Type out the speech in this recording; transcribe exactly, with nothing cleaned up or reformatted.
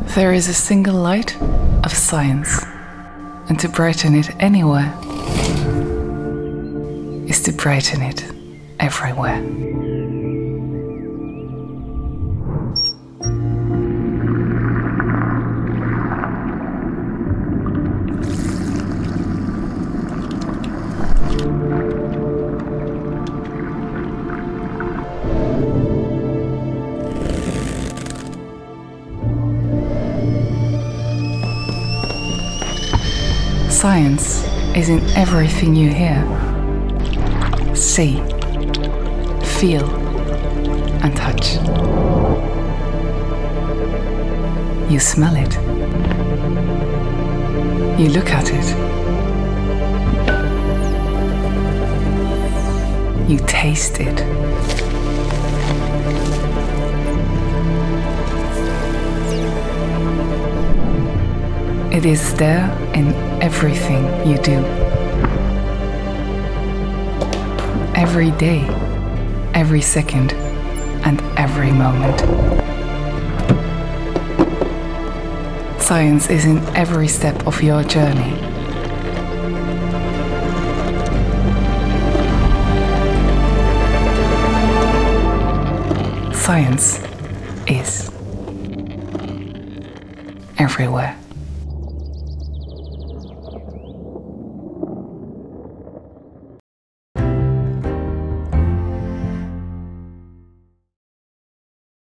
There is a single light of science, and to brighten it anywhere is to brighten it everywhere. Science is in everything you hear, see, feel, and touch. You smell it. You look at it. You taste it. It is there in everything you do. Every day, every second, and every moment. Science is in every step of your journey. Science is everywhere.